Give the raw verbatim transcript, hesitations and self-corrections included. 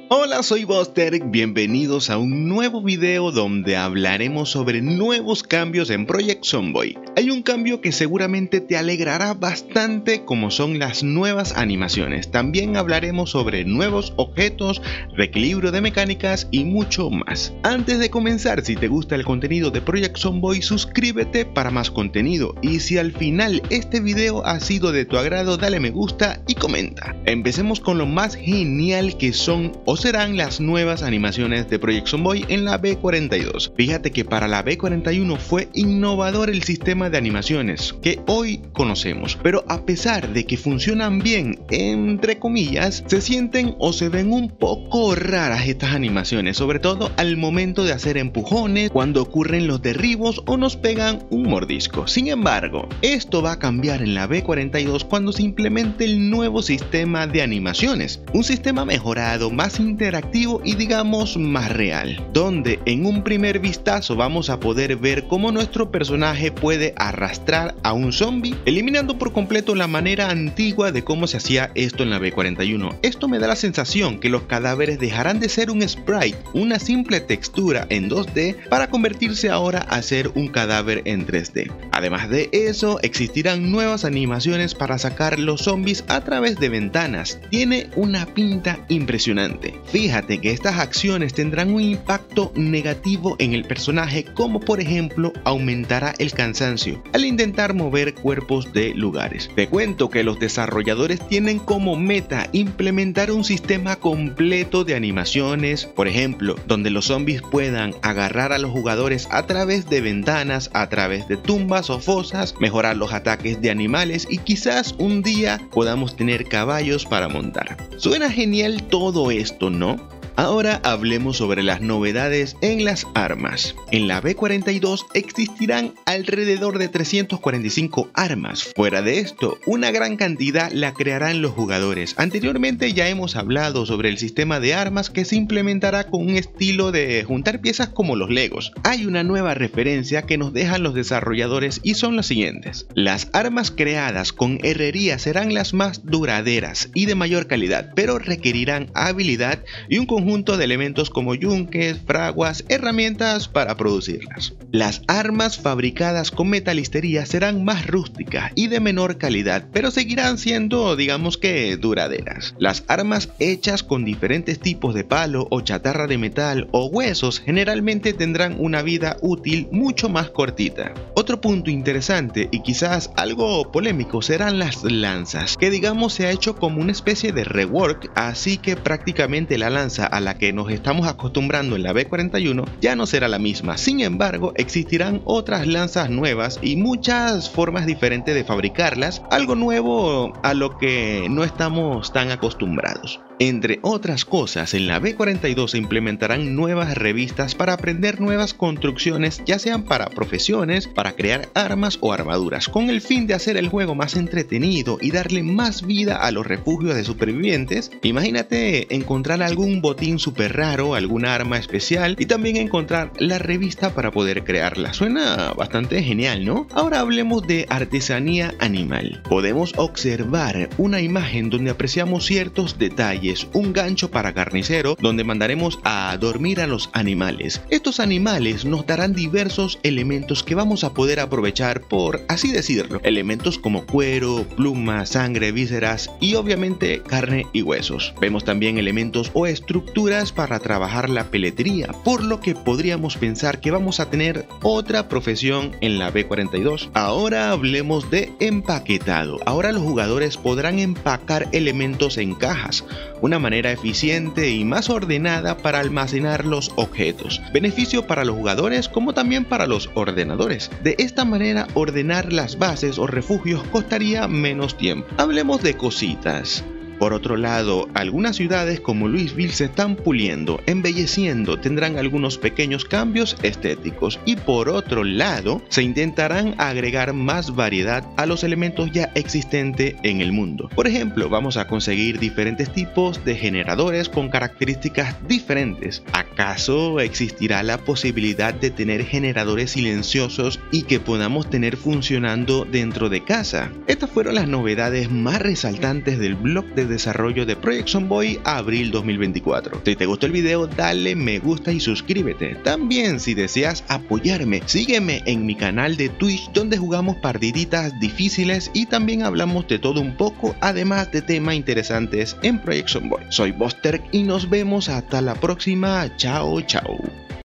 Hola, soy Buster, bienvenidos a un nuevo video donde hablaremos sobre nuevos cambios en Project Zomboid. Hay un cambio que seguramente te alegrará bastante, como son las nuevas animaciones. También hablaremos sobre nuevos objetos, reequilibrio de mecánicas y mucho más. Antes de comenzar, si te gusta el contenido de Project Zomboid, suscríbete para más contenido. Y si al final este video ha sido de tu agrado, dale me gusta y comenta. Empecemos con lo más genial que son o serán las nuevas animaciones de Project Zomboid en la V cuarenta y dos. Fíjate que para la V cuarenta y uno fue innovador el sistema de animaciones que hoy conocemos, pero a pesar de que funcionan bien, entre comillas, se sienten o se ven un poco raras estas animaciones, sobre todo al momento de hacer empujones, cuando ocurren los derribos o nos pegan un mordisco. Sin embargo, esto va a cambiar en la V cuarenta y dos cuando se implemente el nuevo sistema de animaciones, un sistema mejorado, más interactivo y digamos más real, donde en un primer vistazo vamos a poder ver cómo nuestro personaje puede arrastrar a un zombie, eliminando por completo la manera antigua de cómo se hacía esto en la V cuarenta y uno. Esto me da la sensación que los cadáveres dejarán de ser un sprite, una simple textura en dos D, para convertirse ahora a ser un cadáver en tres D. Además de eso, existirán nuevas animaciones para sacar los zombies a través de ventanas. Tiene una pinta impresionante. Fíjate que estas acciones tendrán un impacto negativo en el personaje, como por ejemplo aumentará el cansancio al intentar mover cuerpos de lugares. Te cuento que los desarrolladores tienen como meta implementar un sistema completo de animaciones, por ejemplo, donde los zombies puedan agarrar a los jugadores a través de ventanas, a través de tumbas o fosas, mejorar los ataques de animales y quizás un día podamos tener caballos para montar. Suena genial todo esto, ¿no? Ahora hablemos sobre las novedades en las armas. En la V cuarenta y dos existirán alrededor de trescientas cuarenta y cinco armas. Fuera de esto, una gran cantidad la crearán los jugadores. Anteriormente ya hemos hablado sobre el sistema de armas que se implementará con un estilo de juntar piezas como los Legos. Hay una nueva referencia que nos dejan los desarrolladores y son las siguientes. Las armas creadas con herrería serán las más duraderas y de mayor calidad, pero requerirán habilidad y un conjunto de elementos como yunques, fraguas, herramientas para producirlas. Las armas fabricadas con metalistería serán más rústicas y de menor calidad, pero seguirán siendo, digamos que, duraderas. Las armas hechas con diferentes tipos de palo o chatarra de metal o huesos generalmente tendrán una vida útil mucho más cortita. Otro punto interesante y quizás algo polémico serán las lanzas, que digamos se ha hecho como una especie de rework, así que prácticamente la lanza a la que nos estamos acostumbrando en la V cuarenta y uno ya no será la misma. Sin embargo, existirán otras lanzas nuevas y muchas formas diferentes de fabricarlas, algo nuevo a lo que no estamos tan acostumbrados. Entre otras cosas, en la V cuarenta y dos se implementarán nuevas revistas para aprender nuevas construcciones, ya sean para profesiones, para crear armas o armaduras, con el fin de hacer el juego más entretenido y darle más vida a los refugios de supervivientes. Imagínate encontrar algún botín súper raro, alguna arma especial y también encontrar la revista para poder crearla. Suena bastante genial, ¿no? Ahora hablemos de artesanía animal. Podemos observar una imagen donde apreciamos ciertos detalles. Un gancho para carnicero donde mandaremos a dormir a los animales. Estos animales nos darán diversos elementos que vamos a poder aprovechar, por así decirlo, elementos como cuero, plumas, sangre, vísceras y obviamente carne y huesos. Vemos también elementos o estructuras para trabajar la peletería, por lo que podríamos pensar que vamos a tener otra profesión en la V cuarenta y dos. Ahora hablemos de empaquetado. Ahora los jugadores podrán empacar elementos en cajas, una manera eficiente y más ordenada para almacenar los objetos. Beneficio para los jugadores como también para los ordenadores. De esta manera, ordenar las bases o refugios costaría menos tiempo. Hablemos de cositas. Por otro lado, algunas ciudades como Louisville se están puliendo, embelleciendo, tendrán algunos pequeños cambios estéticos y por otro lado, se intentarán agregar más variedad a los elementos ya existentes en el mundo. Por ejemplo, vamos a conseguir diferentes tipos de generadores con características diferentes. ¿Acaso existirá la posibilidad de tener generadores silenciosos y que podamos tener funcionando dentro de casa? Estas fueron las novedades más resaltantes del blog de de desarrollo de Project Zomboid a abril dos mil veinticuatro. Si te gustó el video, dale me gusta y suscríbete. También, si deseas apoyarme, sígueme en mi canal de Twitch, donde jugamos partiditas difíciles y también hablamos de todo un poco, además de temas interesantes en Project Zomboid. Soy Buster y nos vemos hasta la próxima. Chao, chao.